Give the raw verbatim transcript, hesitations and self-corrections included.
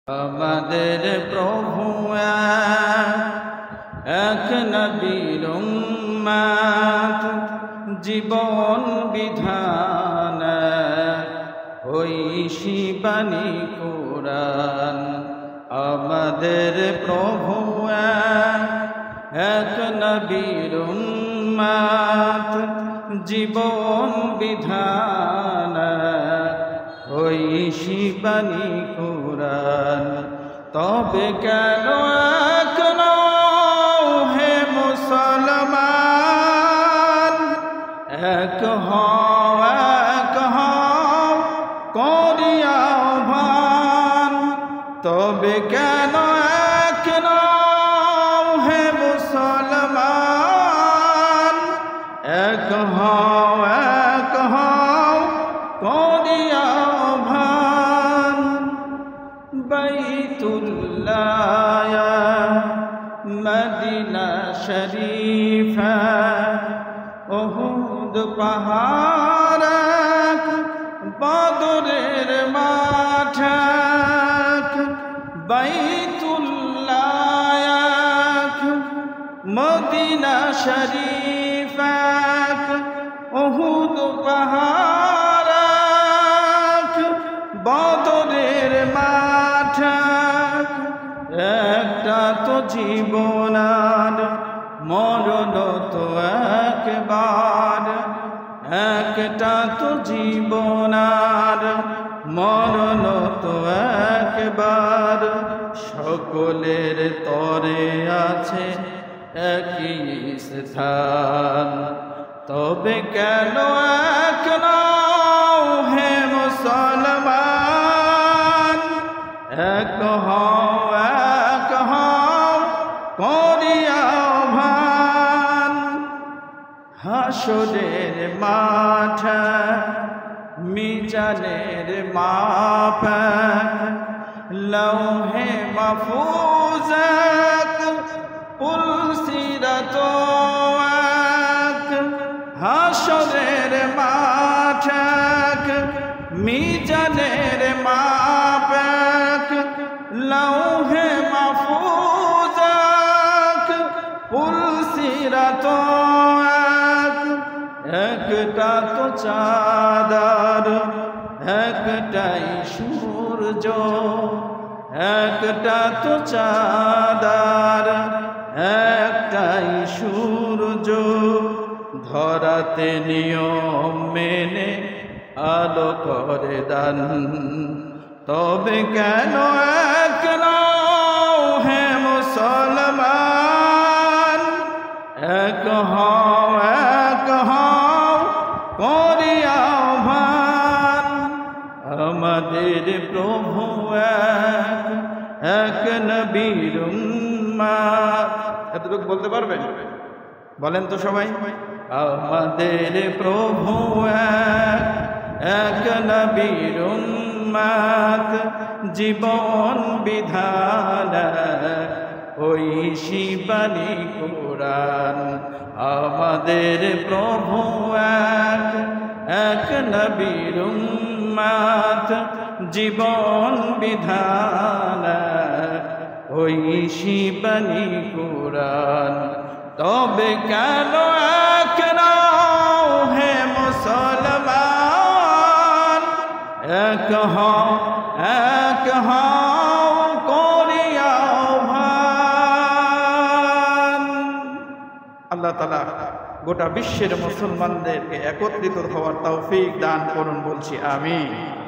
আমাদের প্রভু এক নবীর উম্মত, জীবন বিধান ওই শিবানী কুরআন। আমাদের প্রভু এক নবীর উম্মত, জীবন বিধান ওই শিবানী কুরআন। তবে কেন কেন হে মুসলমান, এক হও এক হও করিয়া আহ্বান। তবে কেন কেন হে মুসলমান, এক হও এক হও করিয়া আহ্বান। বাইতুল্লাহ মদিনা শরীফা উহুদ পাহাড় বদরের মাঠ। বাইতুল্লাহ মদিনা শরীফা উহুদ পাহাড় বদরের মাঠ। একটা তো জীবনার মরণ তো একবার, একটা তো জীবনার মরণ তো একবার। সকলের তরে আছে একই স্থান। তবে কেন কেন হে মুসলমান, এক হও এক হও করিয়া আহ্বান। হাসরের মাঠ মিজানের মাপ, লৌহে মাহফুজ পুলসিরাত। হাসরের মাঠ মিজানের মাপ, লৌহে মাহফুজ পুলসিরাত। একটা তো চাঁদার একটাই সূর্য, একটা তো চাঁদার একটাই সূর্য। ধরাতে নিয়ম মেনে আলো করে দান। তবে কেন কেন হে মুসলমান, এক হও এক হও করিয়া আহ্বান। আমাদের প্রভু এক এক নবীর উম্মত। এতটুকু বলতে পারবেন? বলেন তো সবাই। আমাদের প্রভু এক নবীর উম্মত, জীবন বিধান ওই শিবানী কুরআন। আমাদের প্রভু এক এক নবীর উম্মত, জীবন বিধান ওই শিবানী কুরআন। তবে কেন কেন হে মুসলমান, এক হও এক হও করিয়া আহ্বান। আল্লাহ তাআলা গোটা বিশ্বের মুসলমানদেরকে একত্রিত হওয়ার তৌফিক দান করুন বলছি আমিন।